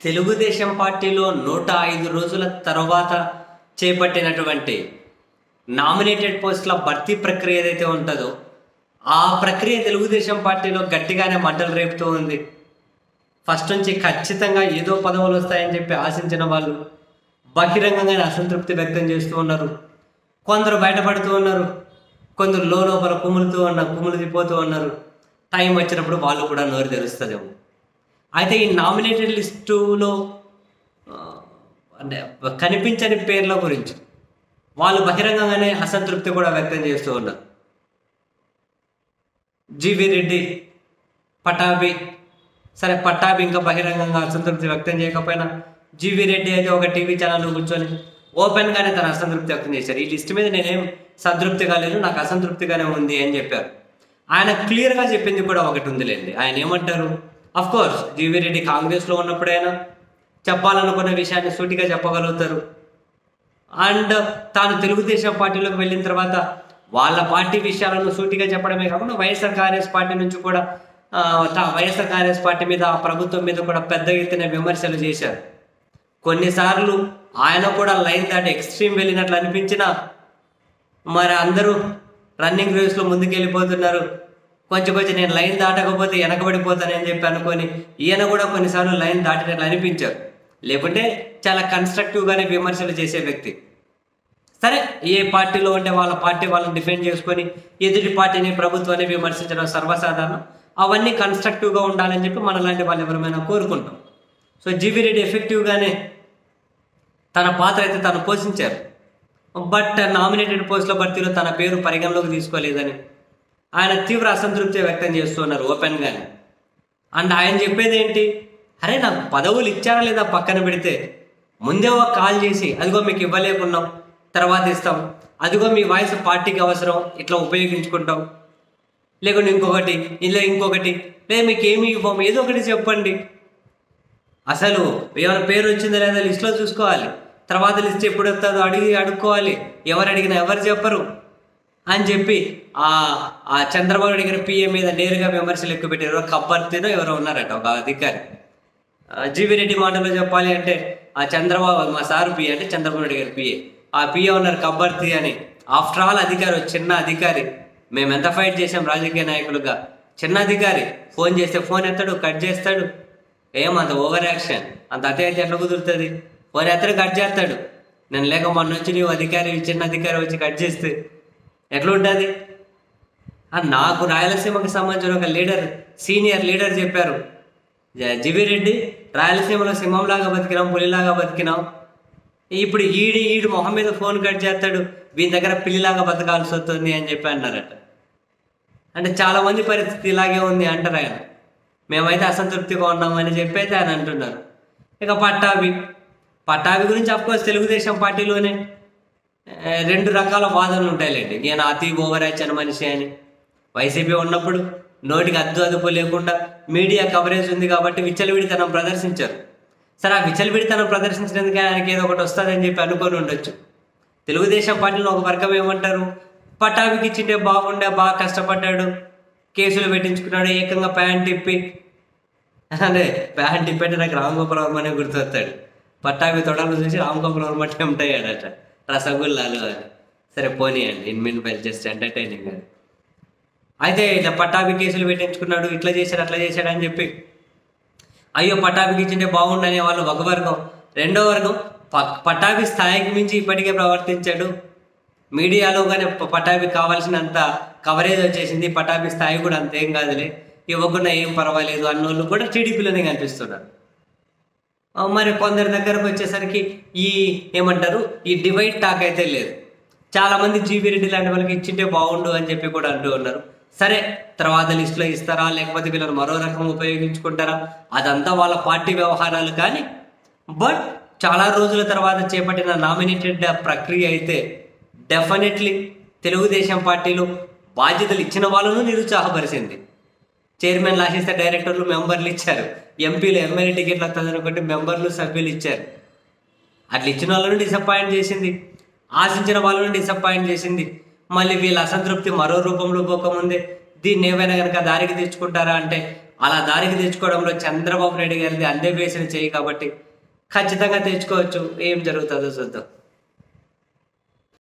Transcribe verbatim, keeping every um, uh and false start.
తెలుగుదేశం పార్టీలో నూట ఐదు రోజుల తర్వాత చేపట్టినటువంటి నామినేటెడ్ పోస్టుల భర్తీ ప్రక్రియ ఏదైతే ఉంటుందో ఆ ప్రక్రియ తెలుగుదేశం పార్టీలో గట్టిగానే మంటలు రేపుతూ ఉంది. ఫస్ట్ నుంచి ఖచ్చితంగా ఏదో పదవులు వస్తాయని చెప్పి ఆశించిన వాళ్ళు బహిరంగంగానే అసంతృప్తి వ్యక్తం చేస్తూ ఉన్నారు. కొందరు బయటపడుతూ ఉన్నారు, కొందరు లోపల కుములుతూ ఉన్నారు కుములిపోతూ ఉన్నారు. టైం వచ్చినప్పుడు వాళ్ళు కూడా నోరు తెరుస్తుందేమో. అయితే ఈ నామినేటెడ్ లిస్టులో అంటే కనిపించని పేర్ల గురించి వాళ్ళు బహిరంగంగానే అసంతృప్తి కూడా వ్యక్తం చేస్తూ ఉన్నారు. జీవి రెడ్డి, పటాభి, సరే పటాభి ఇంకా బహిరంగంగా అసంతృప్తి వ్యక్తం చేయకపోయినా జీవి రెడ్డి అయితే ఒక టీవీ ఛానల్లో కూర్చొని ఓపెన్గానే తన అసంతృప్తి వ్యక్తం చేశారు. ఈ లిస్ట్ మీద నేనేం సంతృప్తిగా లేదు, నాకు అసంతృప్తిగానే ఉంది అని చెప్పారు. ఆయన క్లియర్గా చెప్పింది కూడా ఒకటి ఉందిలేండి. ఆయన ఏమంటారు, అఫ్ కోర్స్ జీవి రెడ్డి కాంగ్రెస్లో ఉన్నప్పుడైనా చెప్పాలనుకున్న విషయాన్ని సూటిగా చెప్పగలుగుతారు. అండ్ తాను తెలుగుదేశం పార్టీలోకి వెళ్ళిన తర్వాత వాళ్ళ పార్టీ విషయాలను సూటిగా చెప్పడమే కాకుండా వైఎస్ఆర్ కాంగ్రెస్ పార్టీ నుంచి కూడా వైఎస్ఆర్ కాంగ్రెస్ పార్టీ మీద ఆ ప్రభుత్వం మీద కూడా పెద్ద ఎత్తున విమర్శలు చేశారు. కొన్నిసార్లు ఆయన కూడా లైన్ దాటి ఎక్స్ట్రీమ్ వెళ్ళినట్లు అనిపించినా మరి అందరూ రన్నింగ్ రేస్లో ముందుకు వెళ్ళిపోతున్నారు. కొంచెం కొంచెం నేను లైన్ దాటకపోతే వెనకబడిపోతానని చెప్పి అనుకొని ఈయన కూడా కొన్నిసార్లు లైన్ దాటినట్లు అనిపించారు. లేకుంటే చాలా కన్స్ట్రక్టివ్గానే విమర్శలు చేసే వ్యక్తి. సరే, ఏ పార్టీలో ఉంటే వాళ్ళ పార్టీ వాళ్ళని డిఫెండ్ చేసుకొని ఎదుటి పార్టీని ప్రభుత్వాన్ని విమర్శించడం సర్వసాధారణం. అవన్నీ కన్స్ట్రక్టివ్గా ఉండాలని చెప్పి మనలాంటి వాళ్ళు ఎవరైనా కోరుకుంటాం. సో జీవి రెడ్డి ఎఫెక్టివ్గానే తన పాత్ర అయితే తను పోషించారు. బట్ నామినేటెడ్ పోస్టుల భర్తీలో తన పేరు పరిగణలోకి తీసుకోలేదని ఆయన తీవ్ర అసంతృప్తి వ్యక్తం చేస్తున్నారు ఓపెన్గానే. అండ్ ఆయన చెప్పేది ఏంటి, అరే నాకు పదవులు ఇచ్చారా లేదా పక్కన పెడితే ముందే ఒక కాల్ చేసి అదిగో మీకు ఇవ్వలేకున్నాం తర్వాత ఇస్తాం, అదిగో మీ వాయిస్ పార్టీకి అవసరం ఇట్లా ఉపయోగించుకుంటాం, లేకుంటే ఇంకొకటి ఇలా ఇంకొకటి లేదు మీకు ఏమి ఇవ్వం, ఏదో ఒకటి చెప్పండి. అసలు ఎవరి పేరు వచ్చిందో లేదా లిస్టులో చూసుకోవాలి, తర్వాత లిస్ట్ ఎప్పుడు వస్తుందో అడిగి అడుక్కోవాలి, ఎవరు అడిగినా ఎవరు చెప్పరు అని చెప్పి ఆ ఆ చంద్రబాబు అడిగిన పిఏ మీద నేరుగా విమర్శలు ఎక్కువ పెట్టారు. కబ్బర్తినో ఎవరో ఉన్నారట ఒక అధికారి. జీవి రెడ్డి మాటలో చెప్పాలి అంటే ఆ చంద్రబాబు మా సారు పిఏ అంటే చంద్రబాబు నాయుడు గారి పిఏ, ఆ పిఏ ఉన్నారు కబ్బర్తి అని. ఆఫ్టర్ ఆల్ అధికారి, చిన్న అధికారి, మేము ఎంత ఫైట్ చేసాం రాజకీయ నాయకులుగా. చిన్న అధికారి ఫోన్ చేస్తే ఫోన్ ఎత్తాడు, కట్ చేస్తాడు. ఏమంత ఓవర్ యాక్షన్, అంత అత్యాచారం ఎట్లా కుదురుతుంది? ఫోన్ ఎత్తాడు, కట్ చేస్తాడు. నేను లేక మొన్న వచ్చి నీవు అధికారి చిన్న అధికారి వచ్చి కట్ చేస్తే ఎట్లా ఉంటుంది? నాకు రాయలసీమకు సంబంధించిన ఒక లీడర్, సీనియర్ లీడర్ చెప్పారు, జీవి రెడ్డి రాయలసీమలో సింహంలాగా బతికినాం, పులిలాగా బతికినాం, ఇప్పుడు ఈడి ఈడు మొహం మీద ఫోన్ కట్ చేస్తాడు, వీని దగ్గర పిల్లిలాగా బతకాల్సి వస్తుంది అని చెప్పి అన్నారట. అంటే చాలామంది పరిస్థితి ఇలాగే ఉంది అంటారు ఆయన. మేమైతే అసంతృప్తిగా ఉన్నామని చెప్పి అయితే ఆయన అంటున్నారు. ఇక పట్టాభి పట్టాభి గురించి అఫ్కోర్స్ తెలుగుదేశం పార్టీలోనే రెండు రకాల వాదనలు ఉంటాయిలేండి. ఈయన అతి ఓవర్ యాక్షన్ మనిషి అని. వైసీపీ ఉన్నప్పుడు నోటికి అద్దు అదుపు లేకుండా మీడియా కవరేజ్ ఉంది కాబట్టి విచ్చలవిడితనం ప్రదర్శించారు. సరే, ఆ విచ్చలవిడితనం ప్రదర్శించినందుకే ఆయనకి ఏదో ఒకటి వస్తుందని చెప్పి అనుకొని ఉండొచ్చు. తెలుగుదేశం పార్టీలో ఒక వర్గం ఏమంటారు, పట్టాభికి ఇచ్చింటే బాగుండే, బాగా కష్టపడ్డాడు, కేసులు పెట్టించుకున్నాడు, ఏకంగా ప్యాంట్ ఇప్పి అదే ప్యాంట్ ఇప్పంటే నాకు రామగోపాల్ వర్మ అనే గుర్తొస్తాడు. పట్టాభి తొడలు చూసి రామగోపాల్ వర్మ అంటే ఉంటాయడట, రసగుల్లాలు అని. సరే పోనీయండి, in mean well just entertaining అని. అయితే ఇట్లా పట్టాభి కేసులు పెట్టించుకున్నాడు, ఇట్లా చేశాడు అట్లా చేశాడు అని చెప్పి అయ్యో పట్టాభికి ఇచ్చింటే బాగుండనే వాళ్ళు ఒక వర్గం. రెండో వర్గం పట్టాభి స్థాయికి మించి ఇప్పటికే ప్రవర్తించాడు, మీడియాలో కానీ పట్టాభి కావాల్సినంత కవరేజ్ వచ్చేసింది, పట్టాభి స్థాయి కూడా అంతేం కాదులే, ఇవ్వకుండా ఏం పర్వాలేదు అన్నోళ్ళు కూడా టీడీపీలోనే కనిపిస్తున్నారు. మరి కొందరి దగ్గరకు వచ్చేసరికి ఈ ఏమంటారు ఈ డివైడ్ టాక్ అయితే లేదు. చాలామంది జీవి రెడ్డి లాంటి వాళ్ళకి ఇచ్చింటే బాగుండు అని చెప్పి కూడా అంటూ ఉన్నారు. సరే, తర్వాత లిస్టులో ఇస్తారా లేకపోతే వీళ్ళని మరో రకం ఉపయోగించుకుంటారా అదంతా వాళ్ళ పార్టీ వ్యవహారాలు. కానీ బట్ చాలా రోజుల తర్వాత చేపట్టిన నామినేటెడ్ ప్రక్రియ అయితే డెఫినెట్లీ తెలుగుదేశం పార్టీలో బాధ్యతలు ఇచ్చిన వాళ్ళను నిరుత్సాహపరిచింది. చైర్మన్లు ఆశిస్తే డైరెక్టర్లు మెంబర్లు ఇచ్చారు, ఎంపీలు ఎమ్మెల్యే టికెట్లు వస్తుంది అనుకుంటే మెంబర్లు సభ్యులు ఇచ్చారు. అట్లా ఇచ్చిన వాళ్ళను డిసప్పాయింట్ చేసింది, ఆశించిన వాళ్ళను డిసప్పాయింట్ చేసింది. మళ్ళీ వీళ్ళ అసంతృప్తి మరో రూపంలో పోకముందే దీన్ని ఏమైనా కనుక దారికి తెచ్చుకుంటారా అంటే అలా దారికి తెచ్చుకోవడంలో చంద్రబాబు నాయుడు గారిది అందే వేసిన చేయి కాబట్టి ఖచ్చితంగా తెచ్చుకోవచ్చు. ఏం జరుగుతుందో చూద్దాం.